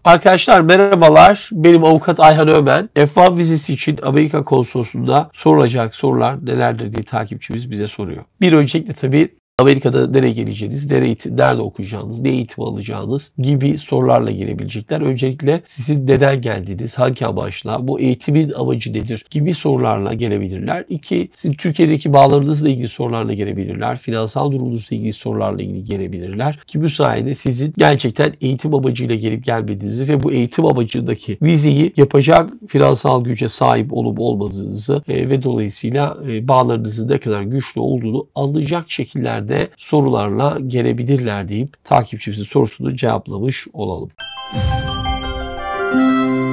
Arkadaşlar merhabalar. Benim avukat Ayhan Ömen. F1 vizesi için Amerika Konsolosluğu'nda sorulacak sorular nelerdir diye takipçimiz bize soruyor. Bir öncelikle tabii Amerika'da nereye geleceğiniz, nerede okuyacağınız, ne eğitim alacağınız gibi sorularla girebilecekler. Öncelikle sizin neden geldiğiniz, hangi amaçla, bu eğitimin amacı nedir gibi sorularla gelebilirler. İki, sizin Türkiye'deki bağlarınızla ilgili sorularla gelebilirler. Finansal durumunuzla ilgili sorularla ilgili gelebilirler. Ki bu sayede sizin gerçekten eğitim amacıyla gelip gelmediğinizi ve bu eğitim amacındaki vizeyi yapacak finansal güce sahip olup olmadığınızı ve dolayısıyla bağlarınızın ne kadar güçlü olduğunu anlayacak şekillerde sorularla gelebilirler deyip takipçimizin sorusunu cevaplamış olalım.